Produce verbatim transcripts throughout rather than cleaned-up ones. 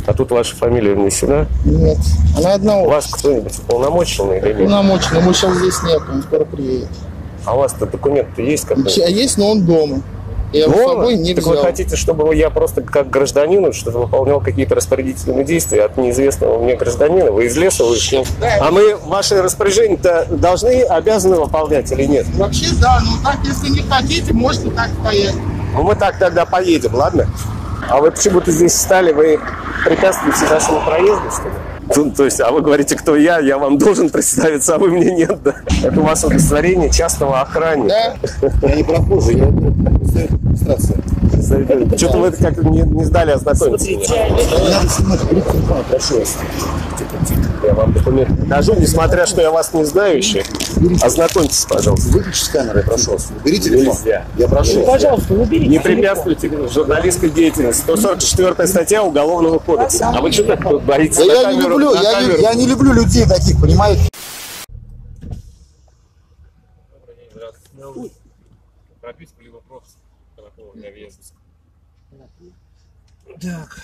А тут ваша фамилия внесена? Нет. Она одна общая. Вас кто-нибудь уполномоченный или нет? Уполномоченный, ему сейчас здесь нет, он скоро приедет. А у вас-то документ-то есть какой-то? Есть, но он дома. Я его с собой не так взял. Вы хотите, чтобы я просто как гражданин что-то выполнял какие-то распорядительные действия от неизвестного мне гражданина? Вы из леса вышли? Да. А мы ваши распоряжения-то должны, обязаны выполнять или нет? Вообще да, но так, если не хотите, можете так поехать. Ну мы так тогда поедем, ладно? А вы почему-то здесь встали, вы препятствуете нашему проезду, что ли? Ну, то есть, а вы говорите, кто я, я вам должен представиться, а вы мне нет, да? Это у вас удостоверение частного охранника. Да? Я не прохожий, я регистрация. Что-то вы как не, не сдали ознакомиться. Прошу вас. Я вам документы покажу, несмотря, что я вас не знаю еще. Ознакомьтесь, пожалуйста. Выключите с камеры, прошу вас. Уберите телефон. Я прошу. Ну, пожалуйста, уберите. Не препятствуйте журналистской деятельности. сто сорок четвёртая статья Уголовного кодекса. А вы что так боитесь? Да я не люблю, я, я не люблю людей таких, понимаете? Добрый день, здравствуйте. Прописку либо пропуск для въезда. Так.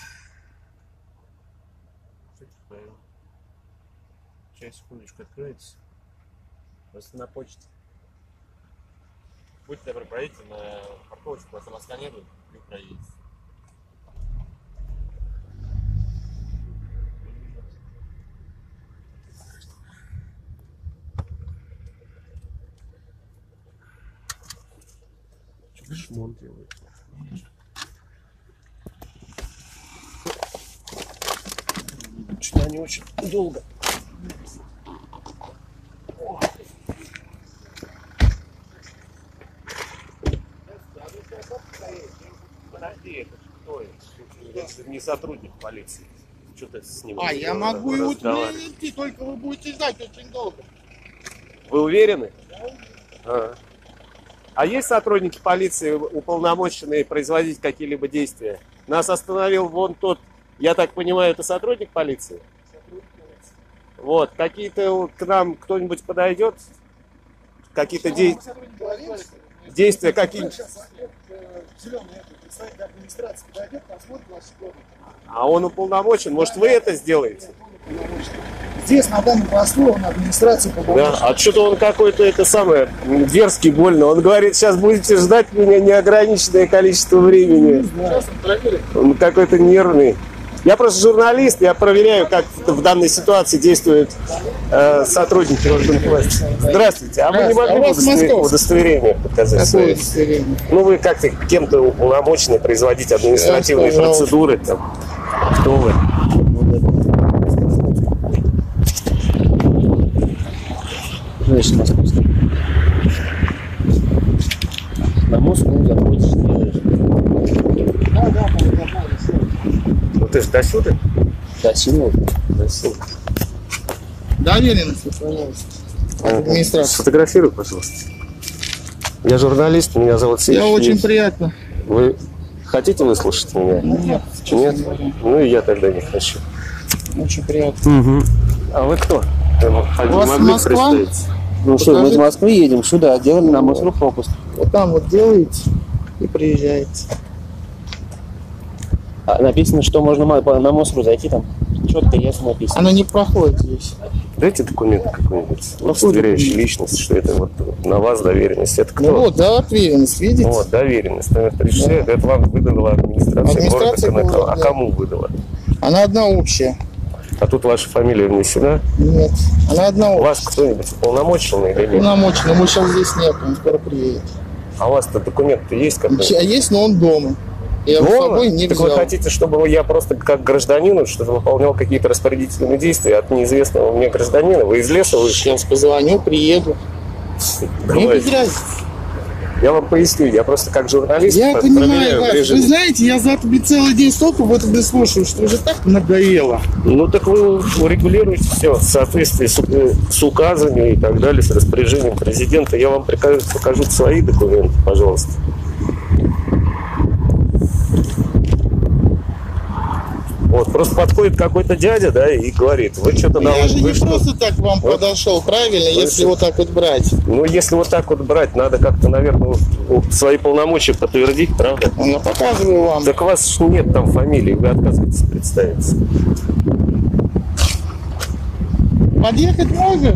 Сейчас, секундочку, откроется. Просто на почте. Будьте добры, проедьте на парковочку, вас там сканируют и проедете. Что шмон делает? Что-то они очень долго. Подожди, это кто это? Это не сотрудник полиции. Что-то с ним. А, я могу его идти, только вы будете ждать очень долго. Вы уверены? А. А есть сотрудники полиции, уполномоченные производить какие-либо действия? Нас остановил вон тот, я так понимаю, это сотрудник полиции? Сотрудник полиции. Вот, какие-то к нам кто-нибудь подойдет? Какие-то де... действия какие-нибудь? А он уполномочен, может вы это сделаете? Здесь на данном посту он администрации да, а что-то он какой-то это самое дерзкий больно. Он говорит, сейчас будете ждать меня неограниченное количество времени. Он какой-то нервный. Я просто журналист, я проверяю, как в данной ситуации действуют э, сотрудники органов власти. Здравствуйте, а вы не могли бы удостоверение, удостоверение показать? Какое удостоверение? Ну вы как-то кем-то уполномочены производить административные процедуры. Там. Кто вы? Значит, московский. На Москву заходишь, делаешь. Да, да, ну ты же до сюда? До сюда. До сюда. Доверенность сохраняется. Администрация. Сфотографируй, пожалуйста. Я журналист, меня зовут Сергей. Я очень приятно. Вы хотите выслушать меня? Нет. Нет? Ну и я тогда не хочу. Очень приятно. Угу. А вы кто? У вас Москва? Ну что, мы из Москвы едем сюда, делали на Москву пропуск. Вот там вот делаете и приезжаете. А написано, что можно на Москву зайти там. Четко ясно написано. Она не проходит здесь. Дайте документы какой-нибудь, удостоверяющий личность, что это вот на вас доверенность. Это кто? Ну вот, доверенность, видите? Вот, доверенность. Номер тридцать шесть, да. Это вам выдала администрация, администрация города. Города. А да. Кому выдала? Она одна общая. А тут ваша фамилия внесена? Нет. Она одна общая. Вас кто-нибудь уполномоченный или нет? Уполномоченный, ему сейчас здесь нет, он скоро приедет. А у вас-то документ-то есть какой-то? Есть, но он дома. Я его с собой не так взял. Вы хотите, чтобы я просто как гражданин что-то выполнял какие-то распорядительные действия от неизвестного мне гражданина? Вы из леса вышли? Сейчас позвоню, приеду. Мне без разницы. Я вам поясню, я просто как журналист я понимаю вас. Режим. Вы знаете, я за это целый день столько в этом слушаю, что уже так надоело. Ну так вы урегулируете все в соответствии с, с указами и так далее, с распоряжением президента. Я вам покажу, покажу свои документы, Вот, просто подходит какой-то дядя, да, и говорит, вы что-то... Я же не что? просто так к вам Вот. подошел, правильно, Вы если что? вот так вот брать. Ну, если вот так вот брать, надо как-то, наверное, свои полномочия подтвердить, правда? Ну, показываю вам. Так у вас ж нет там фамилии, вы отказываетесь представиться. Подъехать можешь?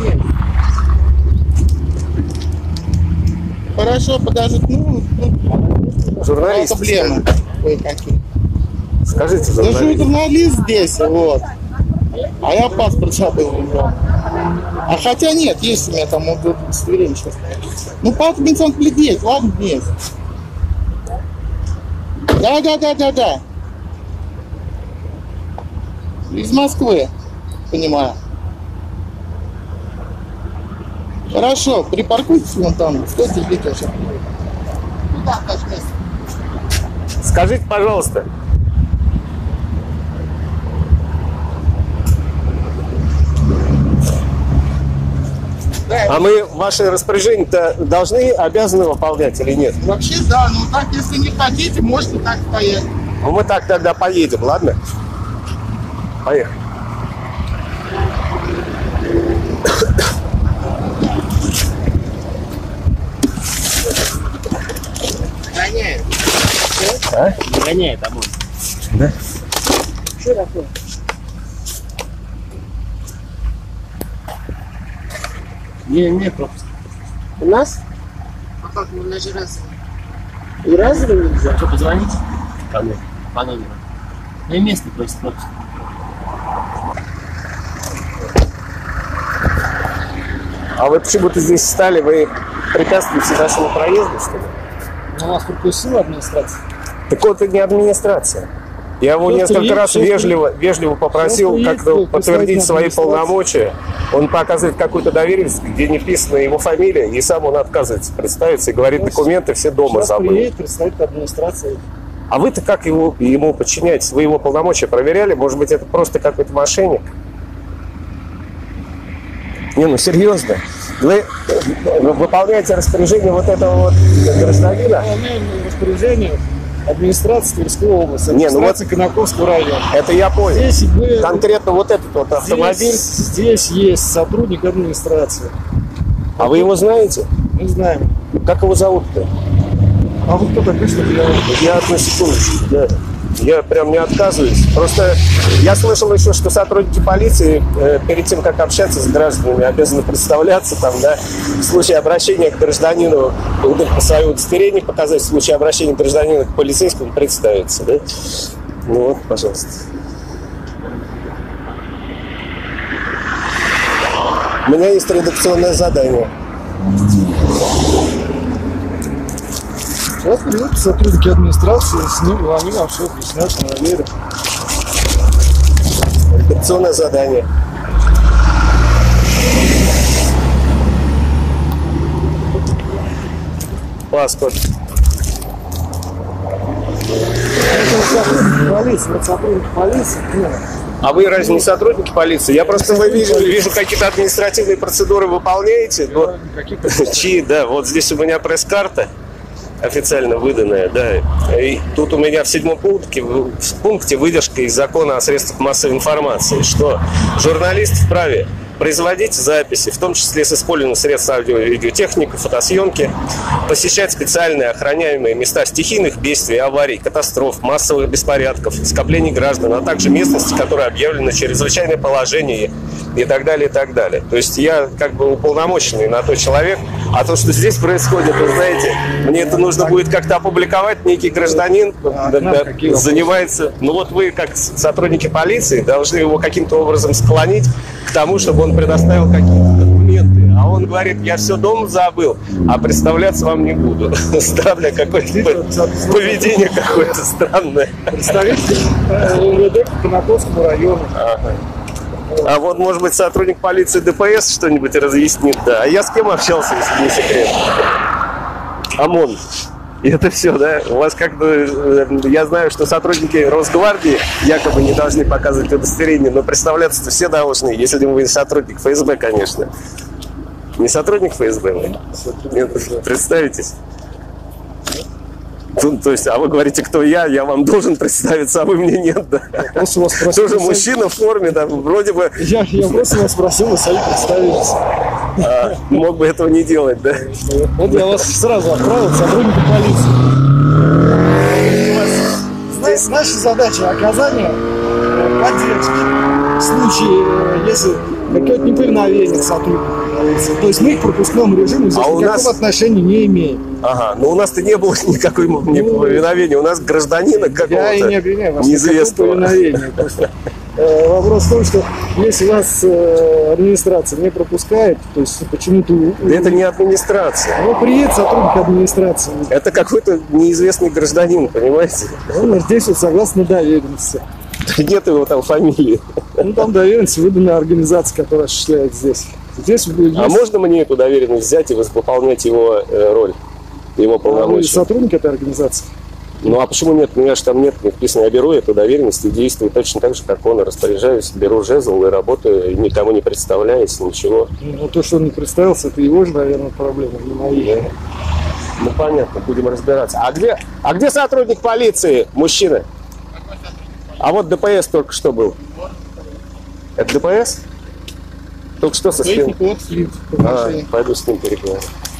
Хорошо, подожди. Ну, ну, Журналист, проблемы кое-какие. скажите, Я же журналист. журналист здесь, вот. А я паспорт забыл. взял. А хотя нет, есть у меня там удостоверение сейчас. Ну, паспорт он глядеть, ладно, нет. Да, да, да, да, да. Из Москвы, понимаю. Хорошо, припаркуйтесь вон там. Стойте, ждите сейчас. Куда качнется? Скажите, пожалуйста, а мы ваши распоряжения-то должны, обязаны выполнять или нет? Вообще, да, ну так, если не хотите, можете так стоять. Ну мы так тогда поедем, ладно? Поехали. Гоняем. А? Гоняет, а может. Да? Что такое? Не, не, пропуск. У нас? А как, мы на же раз? И разовый нельзя? Что, позвоните? Кому? По номеру. Ну и место просит пропуск. А вы почему-то здесь встали, вы препятствуете нашему проезду, что ли? У нас пропустила администрация. Так вот, это не администрация. Я его Сейчас несколько приедет, раз сейчас вежливо, вежливо попросил сейчас приедет как-то подтвердить представитель свои администрации. полномочия. Он показывает какую-то доверенность, где не вписана его фамилия, и сам он отказывается представиться и говорит, документы все дома Сейчас забыл. приедет представитель администрации. А вы-то как его, ему подчиняетесь? Вы его полномочия проверяли? Может быть, это просто какой-то мошенник? Не, ну серьезно. Вы выполняете распоряжение вот этого вот гражданина? Выполняем распоряжение администрации Тверской области, Не, ну администрации Конаковского района. Это я понял. Здесь, мы, Конкретно вот этот вот автомобиль. здесь, здесь есть сотрудник администрации. А вы его знаете? Мы знаем. Как его зовут-то? А вы кто такой, чтобы я... Я на секундочку, да. Я прям не отказываюсь. Просто я слышал еще, что сотрудники полиции э, перед тем, как общаться с гражданами, обязаны представляться там, да, в случае обращения к гражданину, свое удостоверение показать, в случае обращения гражданина к полицейскому представиться, да. Ну вот, пожалуйста. У меня есть редакционное задание. Сейчас придут сотрудники администрации, с ним, они вам все объяснят, проверят. Редакционное задание. Паспорт. Это сотрудник полиции, вот сотрудник полиции. Ну, А вы разве не сотрудники полиции? Я просто вы вижу, вижу какие-то административные процедуры выполняете. Но... Чьи, да, вот здесь у меня пресс-карта официально выданная, да. И тут у меня в седьмом пункте, в пункте выдержка из закона о средствах массовой информации, что журналист вправе производить записи, в том числе с использованием средств аудио- и видеотехники, фотосъемки, посещать специальные охраняемые места стихийных бедствий, аварий, катастроф, массовых беспорядков, скоплений граждан, а также местности, которые объявлены чрезвычайное положение и так далее, и так далее. То есть я как бы уполномоченный на то человек, а то, что здесь происходит, вы знаете, мне это нужно будет как-то опубликовать, некий гражданин А, да, нам да, какие вопросы? занимается, ну вот вы как сотрудники полиции должны его каким-то образом склонить к тому, чтобы он предоставил какие-то документы. А он говорит, я все дома забыл, а представляться вам не буду. Странное какое-то поведение, какое-то странное. представитель РУВД по Конаковскому району. Ага. А вот, может быть, сотрудник полиции ДПС что-нибудь разъяснит, да. А я с кем общался, если не секрет? ОМОН. И это все, да? У вас как-то... э, Я знаю, что сотрудники Росгвардии якобы не должны показывать удостоверение, но представляться-то все должны, если вы сотрудник ФСБ, конечно. Не сотрудник ФСБ вы? Нет, представитесь. То, то есть, а вы говорите, кто я, я вам должен представиться, а вы мне нет, да? Просто вас спросил, Тоже вы мужчина в форме, да, вроде бы Я, я просто вас спросил, вы сами представились. а, мог бы этого не делать, да? Вот я вас сразу отправил к сотруднику полиции. Здесь наша задача оказание э, поддержки в случае, э, если какое-то неповиновение к сотруднику полиции. То есть мы к пропускному режиму здесь А у никакого нас- отношения не имеем. Ага, но у нас-то не было никакой неповиновения, у нас гражданина Я и не какого-то обвиняю вас в неизвестного. никаком повиновении. Просто, э, вопрос в том, что если вас э, администрация не пропускает, то есть почему-то... у- Да это не администрация, Ну, приедет сотрудник администрации. это какой-то неизвестный гражданин, понимаете? Он здесь вот согласно доверенности. Нет его там фамилии. Ну, там доверенность выдана организации, которая осуществляет здесь. Здесь будет А можно мне эту доверенность взять и выполнять его э, роль, его полномочия? сотрудник этой организации. Ну а почему нет? У меня же там нет написано, я беру эту доверенность и действую точно так же, как он, распоряжаюсь, беру жезл и работаю, и никому не представляюсь, ничего. Ну, то, что он не представился, это его же, наверное, проблема, не моя. Ну понятно, будем разбираться. А где, а где сотрудник полиции, мужчина? А вот ДПС только что был. Это ДПС? Только что со спины. Вот, стоит в А, машине. пойду с ним переговорю.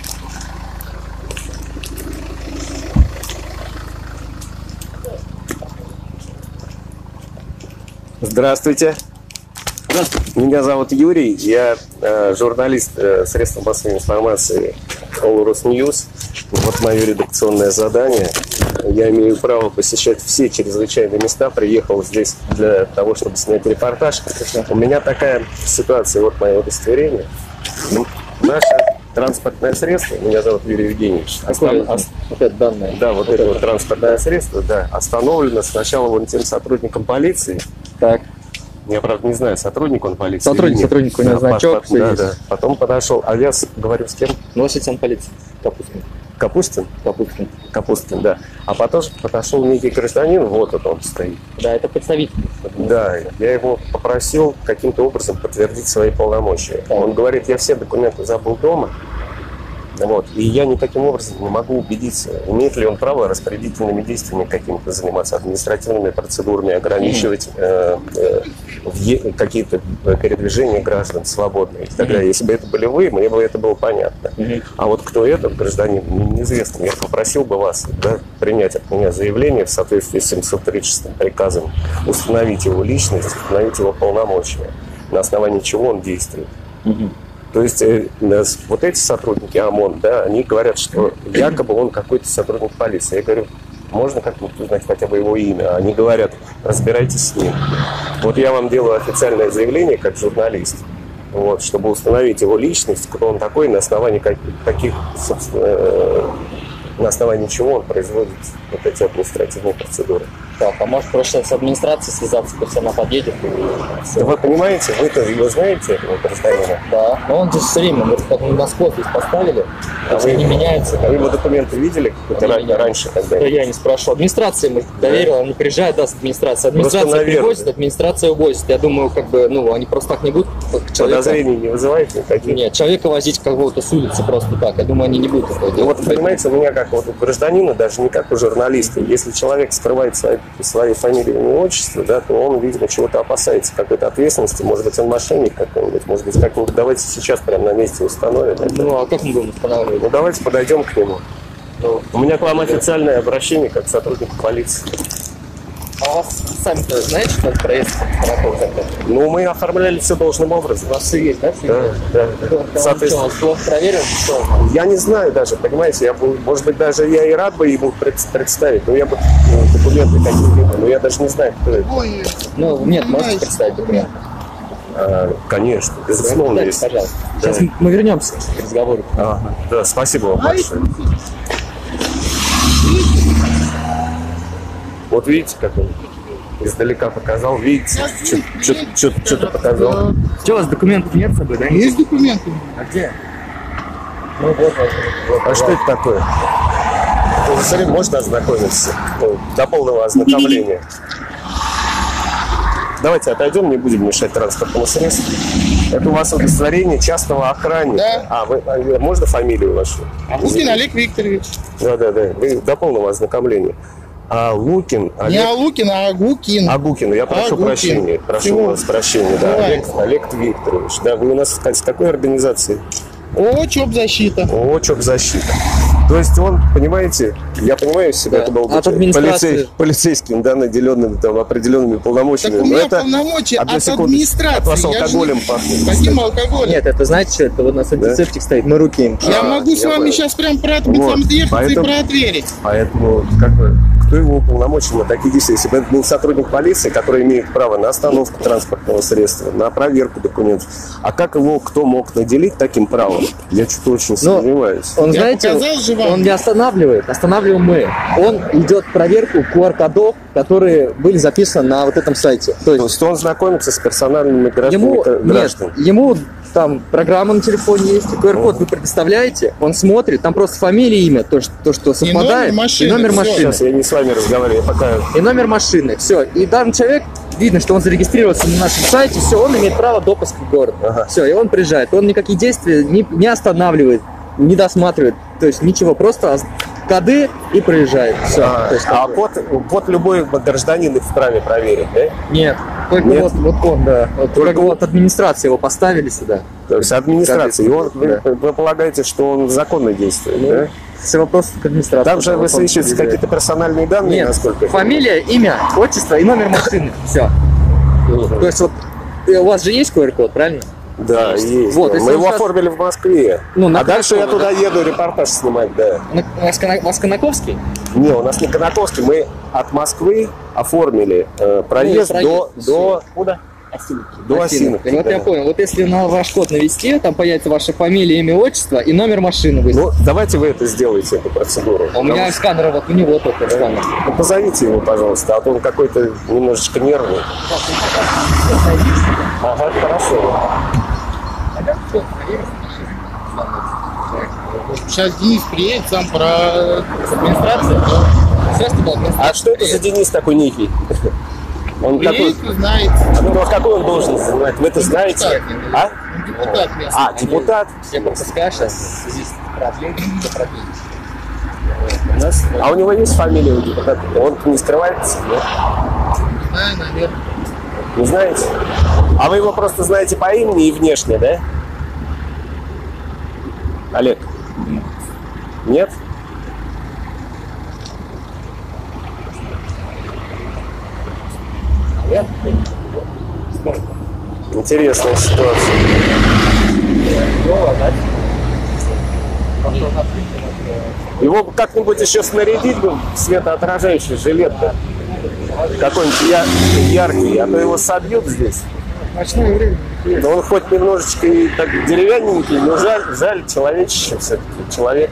Здравствуйте. Здравствуйте. Меня зовут Юрий, я э, журналист э, средств массовой информации All News. Вот мое редакционное задание. Я имею право посещать все чрезвычайные места. Приехал здесь для того, чтобы снять репортаж. У меня такая ситуация, вот мое удостоверение. Ну, Наше транспортное средство, меня зовут Юрий Евгеньевич, остан- ос- Вот это данные. да, вот это вот транспортное средство, да, остановлено сначала вон тем сотрудником полиции. Так. Я, правда, не знаю, сотрудник он полиции. Сотрудник, или нет. сотрудник, у него Да, значок, по- всё да, есть. да. Потом подошел, а я с- говорю с кем? Носит он полиции. Капустин. Капустин? Капустин. Капустин, да. А потом подошел некий гражданин, вот он стоит. Да, это представитель. Да, я его попросил каким-то образом подтвердить свои полномочия. Так. Он говорит, я все документы забыл дома. Вот. И я никаким образом не могу убедиться, имеет ли он право распорядительными действиями какими-то заниматься, административными процедурами, ограничивать э, э, въе- какие-то передвижения граждан свободные и так далее. Если бы это были вы, мне бы это было понятно. А вот кто этот гражданин, мне неизвестно. Я попросил бы вас, да, принять от меня заявление в соответствии с семьсот тридцать шестым приказом, установить его личность, установить его полномочия, на основании чего он действует. То есть э, нас- вот эти сотрудники ОМОН, да, они говорят, что якобы он какой-то сотрудник полиции. Я говорю, можно как-нибудь узнать хотя бы его имя? Они говорят, разбирайтесь с ним. Вот я вам делаю официальное заявление как журналист, вот, чтобы установить его личность, кто он такой, на основании как- каких, собственно, э, на основании чего он производит вот эти административные процедуры. Так, а может просто с администрацией связаться, пусть она подъедет и всё. Да вы понимаете, вы-то его знаете, этого гражданина? Да, но он здесь все время, мы как на скот здесь поставили, а вы- не меняется. А вы его документы видели какой-то Не ра- видел. раньше, когда? Да я не спрашивал. Администрация мы доверила, они приезжают, даст администрация. Администрация наверное. привозит, администрация увозит. Я думаю, как бы, ну, они просто так не будут человека... Подозрений не вызывает никаких? Нет, человека возить кого-то с улицы просто так. Я думаю, они не будут такое Ну делать. вот, понимаете, у меня как вот у гражданина, даже не как у журналиста, если человек скрывает свои, свои фамилии и отчество, да, то он, видимо, чего-то опасается, какой-то ответственности. Может быть, он мошенник какой-нибудь, может быть, как-нибудь давайте сейчас прямо на месте установим это. Ну, а как мы будем устанавливать? Ну, давайте подойдем к нему. У меня к вам официальное обращение как сотрудник полиции. А у вас сами-то знаете, что это проезд Таракова закрыт? Ну, мы оформляли все должным образом. У вас все есть, да? Все Да, есть? да. Что, он Соответственно, что, он плохо проверен? Что? я не знаю даже, понимаете, я бы, может быть, даже я и рад бы ему пред- представить, но я бы ну, документы какие-либо, но я даже не знаю, кто это. Ой, Ну, нет, можете представить документ? А, конечно, безусловно, Дайте, есть. пожалуйста. Да. Сейчас мы вернемся к разговору. Ага. Да, спасибо вам большое. Вот видите, как он издалека показал, видите, что-то показал. Что, у вас документов нет с собой, да? есть документы? А где? Ну, вот, вот, вот. А что это такое? Посмотри, можно ознакомиться ну, до полного ознакомления. давайте отойдем, не будем мешать транспортному средству. Это у вас удостоверение частного охранника. Да. А, вы, а, можно фамилию вашу? Лукин Олег Викторович. Да, да, да. Вы до полного ознакомления. А Лукин Не Олег... Алукин, а Агукин. Агукин, я прошу Агукин. прощения. Прошу Всего. вас прощения. Да, Давай. Олег, Олег Викторович. Да, вы у нас с какой организации? О, ЧОП-защита. О, ЧОП-защита. То есть он, понимаете, я понимаю себя, Да. это был бы От администрации. полицей, полицейским, да, наделенным там определенными полномочиями. Так у Но меня это полномочия одну от секунду. администрации. От вас Я же- алкоголем пахнет. Каким алкоголем? Нет, это знаете что? Это вот у нас антисептик стоит, мы руки им. Я А, могу с я вами понял. сейчас прям проотбить, Вот, вам съехать поэтому- и проотверить. Поэтому, как бы, кто его уполномочен на такие действия? Если бы это был сотрудник полиции, который имеет право на остановку транспортного средства, на проверку документов, а как его кто мог наделить таким правом? Я что-то очень Ну, сомневаюсь. Он, Я знаете, показал же вам. он не останавливает, останавливаем мы. Он идет проверку ку ар кодов, которые были записаны на вот этом сайте. То То есть есть он знакомится с персональными гражданами. ему, нет, ему там программа на телефоне есть, ку ар код вы предоставляете, он смотрит, там просто фамилия, имя, то, что, то, что совпадает, номер машины, и номер всё. машины. Сейчас я не с вами разговариваю, я пока... И номер машины, все. И данный человек, видно, что он зарегистрировался на нашем сайте, все, он имеет право допуска в город. Ага. Все, и он приезжает. Он никакие действия не, не останавливает, не досматривает, то есть ничего, просто коды и проезжает. Все. А, то есть, а как бы- код, код любой гражданин вправе проверить, да? Нет, только Нет? Вот, вот он, да. Вот, Только только вот администрации его поставили сюда. То есть администрация. И он, вы, Да. вы полагаете, что он законно действует, Ну, да? Все вопросы к администрации. Там же Вот он высвечиваются приезжает. какие-то персональные данные, Нет, насколько я фамилия, имя, отчество и номер машины. Все. То есть вот э, у вас же есть ку ар код, правильно? Да, есть. Вот, да. если Мы он его сейчас- оформили в Москве. Ну, на а дальше я Конаково, туда еду репортаж снимать, да. На- У вас, Кона- у вас Конаковский? Не, у нас не Конаковский, мы от Москвы оформили э, проезд, Ну, проезд, до, всё. до, куда? До Осиновки. Вот да. я понял. Вот если на ваш код навести, там появится ваша фамилия, имя, отчество и номер машины вы. Ну, давайте вы это сделаете, эту процедуру. А у меня сканер, вот у него только сканер. Ну, позовите его, пожалуйста, а то он какой-то немножечко нервный. Ага, хорошо. Сейчас Денис приедет, сам про Администрация? Средства была администрация. А что это за Денис такой некий? Он какой? приедет и знает. Ну, а какой он должен занимать? Вы это знаете? А? Он депутат местный. А, депутат? Я просто скажу сейчас, в связи с продлением, за продлением. У нас? А у него есть фамилия у депутата? Он не скрывается? Нет? Знаю, наверное. Не знаете? А вы его просто знаете по имени и внешне, да? Олег? Нет? Нет? Интересная ситуация. Его как-нибудь еще снарядить бы в светоотражающий жилет, да? Какой-нибудь я- яркий, а то его собьют здесь. Ночное время. Но он хоть немножечко и так деревянненький, но жаль, жаль человечище все-таки, человек.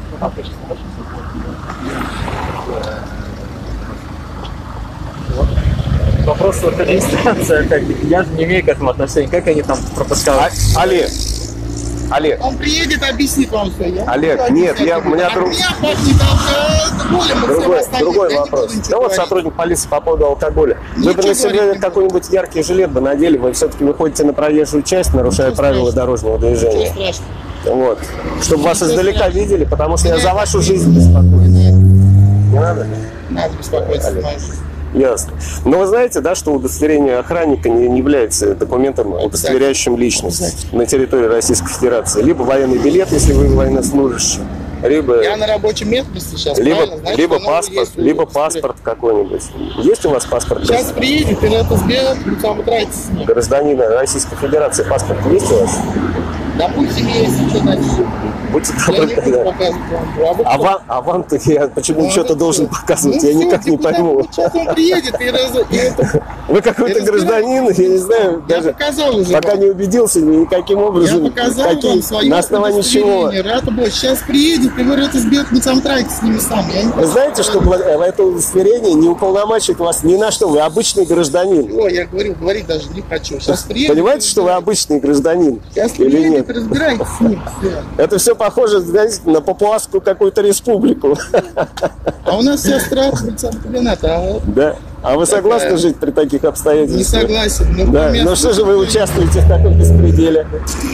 Вопрос вот администрация, как, я же не имею к этому отношения, как они там пропускают? А- Олег, Олег, Он приедет, объяснит вам все. Я Олег, буду нет, объяснять я- ему. у меня От друг- меня пахнет алкоголем и всем другой, остальным. другой Я не вопрос. буду ничего Да вот говорить. сотрудник полиции по поводу алкоголя. Вы бы Ничего на себя говорить не какой-нибудь яркий жилет бы надели, вы все-таки выходите на проезжую часть, нарушая Ничего правила страшного. дорожного Ничего движения. страшного. Вот. Чтобы вас Ничего издалека страшного. видели, потому что я Нет. за вашу жизнь беспокоюсь. Не надо? Надо беспокоиться за мою жизнь. Ясно. Но вы знаете, да, что удостоверение охранника не, не является документом, удостоверяющим личность на территории Российской Федерации. Либо военный билет, если вы военнослужащий, либо, Я на рабочем месте сейчас, либо, правильно? Значит, либо оно паспорт, есть у- либо паспорт какой-нибудь. Есть у вас паспорт Сейчас приедет, и это сберет, сам тратится с ним. гражданина Российской Федерации? Паспорт есть у вас? Допустим, есть, что значит. Будьте Я не добры, буду да. показывать вам. А вам, а вам-то я почему Ну, что-то ну, должен всё. показывать? Ну, Я всё, никак не депутат, пойму. Сейчас он приедет, и, раз, и это, Вы какой-то это гражданин, я не знаю, я даже показал уже пока вам. не убедился никаким Я образом, показал какие- вам свое на основании чего. удостоверение. Рада была. Сейчас приедет, и вы это сберет, мы сам тратите с ними сам. Я не Вы знаете, что бла- это удостоверение не уполномачивает вас ни на что, вы обычный гражданин. О, я говорю, говорить даже не хочу. Сейчас приедет. Понимаете, что вы обычный гражданин? Сейчас Или приедет, нет? разбирайтесь с ним. Всё. Это все похоже, знаете, на папуасскую какую-то республику. А у нас вся страна, а Да. А вы согласны Такая. жить при таких Не обстоятельствах? согласен. Ну, Да. место- Ну что же вы участвуете в таком беспределе?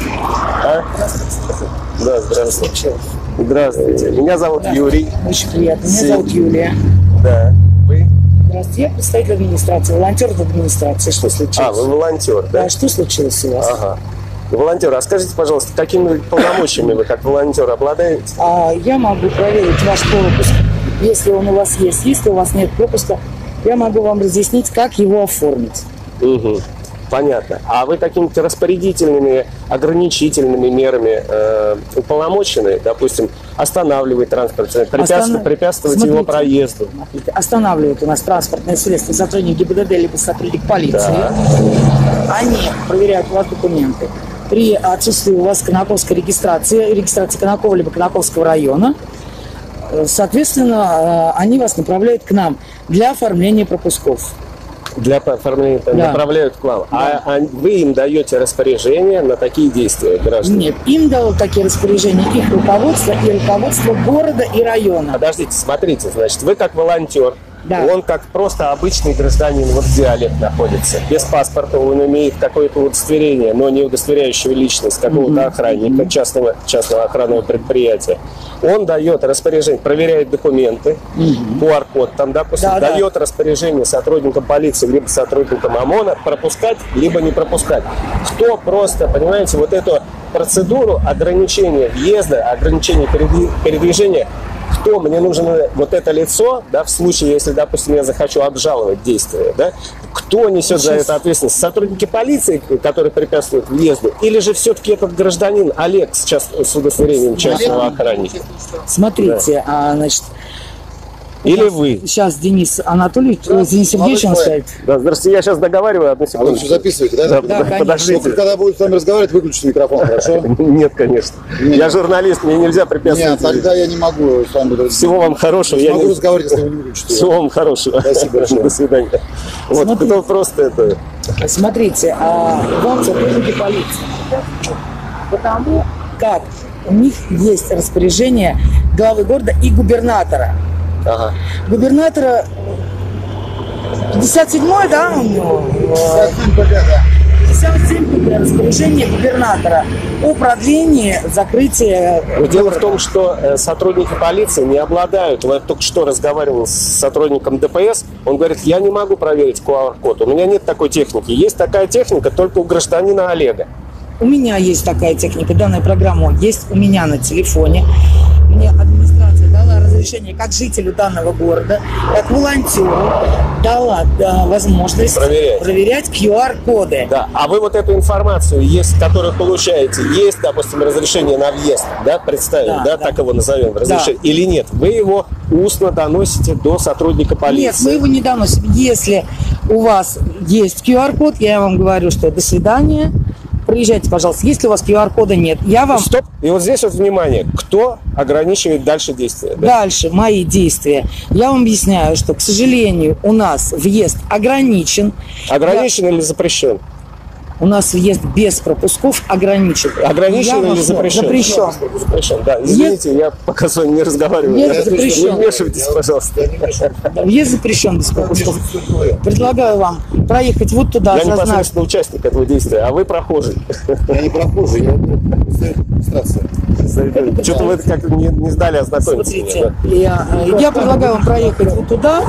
А? Да, здравствуйте. Здравствуйте. Меня зовут Юрий. Очень приятно. Меня Сергей. зовут Юлия. Да. Вы? Здравствуйте. Я представитель администрации, волонтер в администрации. Что случилось? А, вы волонтер, да? Да, что случилось у вас? Ага. Волонтер, а скажите, пожалуйста, какими полномочиями вы как волонтер обладаете? А, я могу проверить ваш пропуск, если он у вас есть. Если у вас нет пропуска, я могу вам разъяснить, как его оформить. Угу. Понятно. А вы какими-то распорядительными, ограничительными мерами э, уполномочены, допустим, останавливать транспорт, препятствовать, Останов- препятствовать Смотрите. его проезду? Смотрите, останавливают у нас транспортные средства сотрудник ГИБДД либо сотрудник полиции. Да. Они проверяют у вас документы. При отсутствии у вас конаковской регистрации, регистрации Конакова либо Конаковского района, э, соответственно, э, они вас направляют к нам для оформления пропусков. Для оформления Да. направляют к вам. А, а вы им даете распоряжение на такие действия, граждане? Нет, им дало такие распоряжения их руководство и руководство города и района. Подождите, смотрите, значит, вы как волонтер, Да. он как просто обычный гражданин вот в диалект находится. Без паспорта он имеет какое-то удостоверение, но не удостоверяющее личность какого-то охранника, частного, частного охранного предприятия. Он дает распоряжение, проверяет документы, ку ар код там, допустим, Да, да. дает распоряжение сотрудникам полиции, либо сотрудникам ОМОНа пропускать, либо не пропускать. Кто просто, понимаете, вот эту процедуру ограничения въезда, ограничения передви- передвижения, кто мне нужно вот это лицо, да, в случае, если, допустим, я захочу обжаловать действие, да, кто несет за это ответственность? Сотрудники полиции, которые препятствуют въезду, или же все-таки этот гражданин Олег с, час- с удостоверением частного охранника? Смотрите, а, значит, Или вы? сейчас Денис Анатольевич, э, Денис Сергеевич он стоит. Да, здравствуйте, я сейчас договариваю, одну А вы секунду. все записываете, да? Да, Да, да, конечно. подождите. Ну, когда будет с вами разговаривать, выключите микрофон, хорошо? Нет, конечно. Я журналист, мне нельзя Нет, препятствовать. тогда я не могу с вами говорить. Всего вам хорошего. Не Я могу не- разговаривать, если вы не выключите. Всего вам хорошего. Спасибо большое. До свидания. Вот, Смотрите. кто просто это... Смотрите, а вам сотрудники полиции. Потому как у них есть распоряжение главы города и губернатора. Ага. Губернатора пятьдесят седьмой, да, у него? пятьдесят семь распоряжение губернатора о продлении закрытия. Но дело в том, что э, сотрудники полиции не обладают. Вот я только что разговаривал с сотрудником Дэ Пэ Эс. Он говорит, я не могу проверить ку ар код. У меня нет такой техники. Есть такая техника только у гражданина Олега. У меня есть такая техника, данная программа есть у меня на телефоне. Мне администрация дала разрешение как жителю данного города, как волонтеру, дала да, возможность Проверять. проверять ку ар коды. Да. А вы вот эту информацию, есть, которую получаете, есть, допустим, разрешение на въезд, да, представим, Да, да, да. так его назовем, разрешение, или нет? Вы его устно доносите до сотрудника полиции. Нет, мы его не доносим. Если у вас есть ку ар код, я вам говорю, что до свидания. Проезжайте, пожалуйста. Если у вас ку ар кода нет, я вам Стоп. И вот здесь вот внимание, кто ограничивает дальше действия? Да? дальше мои действия. Я вам объясняю, что, к сожалению, у нас въезд ограничен. Ограничен или запрещен? У нас въезд без пропусков ограничен. Ограничен Я или вам- запрещен? Запрещен. Запрещен, да. Извините, я пока с вами не разговариваю. Въезд Я- запрещен. Не вмешивайтесь, пожалуйста. Въезд запрещен без пропусков. Предлагаю вам проехать вот туда, Я за знак. непосредственно участник этого действия, а вы прохожий. Я не прохожий, я администрация. Что-то вы как не, не сдали ознакомиться. Смотрите, я, э, я предлагаю вам проехать вот туда,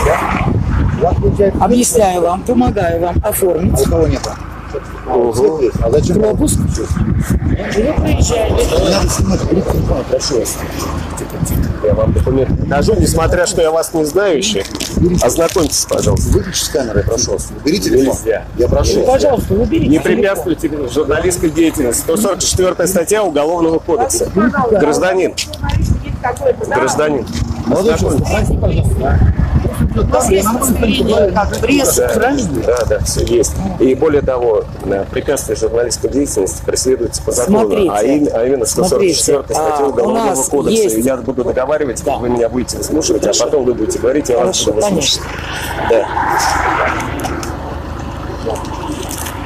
объясняю вам, помогаю вам оформить А у кого нет? Угу. А зачем? пропуск. И вы проезжаете. Надо снимать телефон, прошу вас. Я вам документы покажу, несмотря, что я вас не знаю еще. Ознакомьтесь, пожалуйста. Выключи с камеры, прошу вас. Бери телефон. Нельзя. Я прошу. Ну, пожалуйста, выберите. Не препятствуйте журналистской деятельности. сто сорок четвёртая статья Уголовного кодекса. Гражданин. Гражданин. Молодой человек, прости, пожалуйста. У вас есть удостоверение как пресс, правильно? Да, да, все есть. И более того, э, препятствие журналистской деятельности преследуется по закону, Смотрите. а, им- а именно сто сорок четвёртая Смотрите, статья а, у Уголовного нас кодекса. есть- И я буду договаривать, Да. вы меня будете выслушивать, Хорошо. а потом вы будете говорить, я вас Хорошо, буду выслушивать. Да.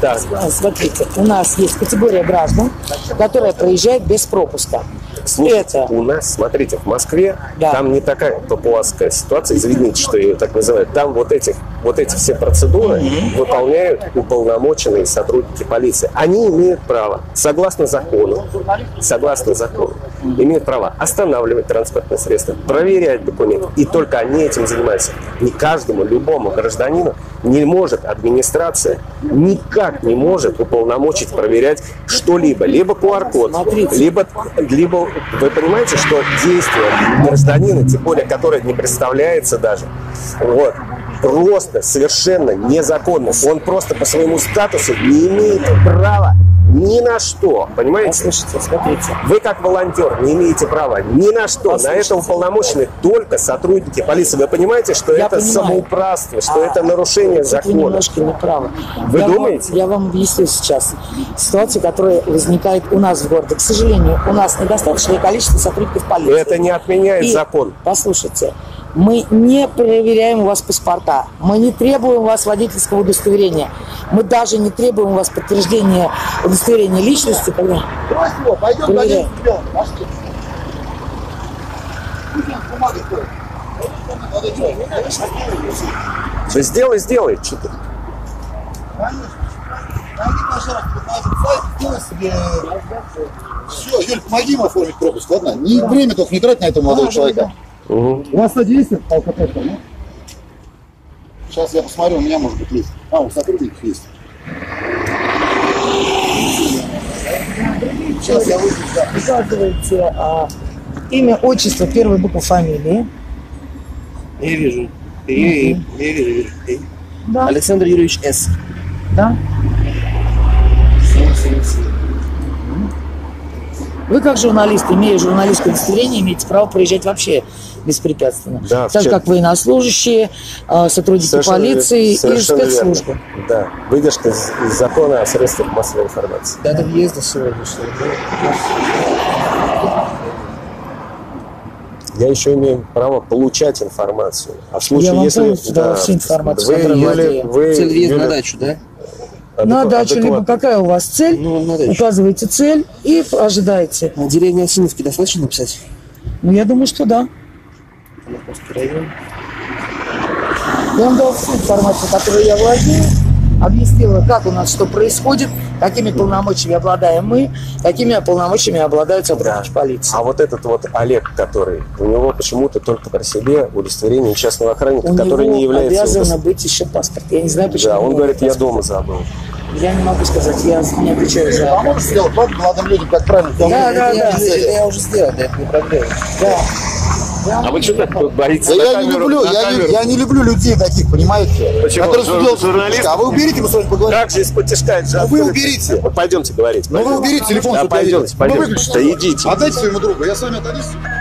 Так. Смотрите, у нас есть категория граждан, которая проезжает без пропуска. Слушайте, Это у нас, смотрите, в Москве Да. там не такая папуасская ситуация, извините, что ее так называют. Там вот, этих, вот эти все процедуры выполняют уполномоченные сотрудники полиции. Они имеют право, согласно закону, согласно закону, имеют право останавливать транспортное средство, проверять документы. И только они этим занимаются. Не каждому, любому гражданину не может администрация, никак не может уполномочить проверять что-либо. Либо ку ар код, Смотрите. либо, либо вы понимаете, что действие гражданина, тем более, которое не представляется даже, вот, просто совершенно незаконно. Он просто по своему статусу не имеет права ни на что, понимаете? Послушайте, смотрите. Вы как волонтер не имеете права ни на что. На это уполномочены только сотрудники полиции. Вы понимаете, что Я это понимаю. самоуправство, что А, это нарушение Тут вы закона? немножко не правы. Вы я думаете? Вам, я вам объясню сейчас ситуацию, которая возникает у нас в городе. К сожалению, у нас недостаточное количество сотрудников полиции. Это не отменяет И, закон. Послушайте, мы не проверяем у вас паспорта, мы не требуем у вас водительского удостоверения, мы даже не требуем у вас подтверждения удостоверения личности, когда Пойдем, проверяем. пошли. Да сделай, сделай. Что ты? Все, Юль, помоги ему оформить пропуск, ладно? Не время только не трать на этого молодого человека. Угу. У вас, кстати, есть алкотестер, да? Сейчас я посмотрю, у меня может быть есть. А, у сотрудников есть. Сейчас я выйду, да. Указываете а, имя, отчество, первая буква фамилии. Я вижу. Я, я, я вижу, вижу. Да. Александр Юрьевич С. Да. Вы как журналист, имея журналистское удостоверение, имеете право проезжать вообще беспрепятственно. Да, в так чем- как военнослужащие, а, сотрудники Совершенно полиции вер- и совершенно спецслужбы. верно. Да, выдержка из, из закона о средствах массовой информации. Дата въезда сегодня, что ли? Я еще имею право получать информацию. А в случае, Я вам если... полностью дала всю информацию, вы, которую Юля, владею. вы, Цель въезда Юля, на дачу, да? На адекват- дачу, либо адекватно. какая у вас цель, Ну, на дачу. указываете цель и ожидаете. А деревня Осиновки достаточно написать? Ну, я думаю, что да. Московский район. Я вам дал всю информацию, которую я владею, объяснила, как у нас что происходит, какими полномочиями обладаем мы, какими полномочиями обладают сотрудники полиции. А вот этот вот Олег, который, у него почему-то только при себе удостоверение частного охранника, У который него не является... обязано удос- быть еще паспорт. Я не знаю, почему. Да, у он него говорит, нет я дома паспорта. забыл. Я не могу сказать, я не отвечаю за А это. можешь сделать ладно, молодым людям, как правильно? Да, да, это, да. я, уже- это я уже сделал, да, это не проблема. Да. А вы что так боитесь? Да на я не камеру- люблю, на я, камеру? не, я не люблю людей таких, понимаете? Почему? Которые Жур- делают журналист? А вы уберите, мы с вами поговорим. Как же из-под тяжка, это же Ну вы открыто. уберите. Вот пойдемте говорить. Ну вы пойдемте. уберите телефон. Да, чтобы я пойдемте, видел. пойдемте. Ну выключите. Да идите. Отдайте своему другу, я с вами отдаюсь.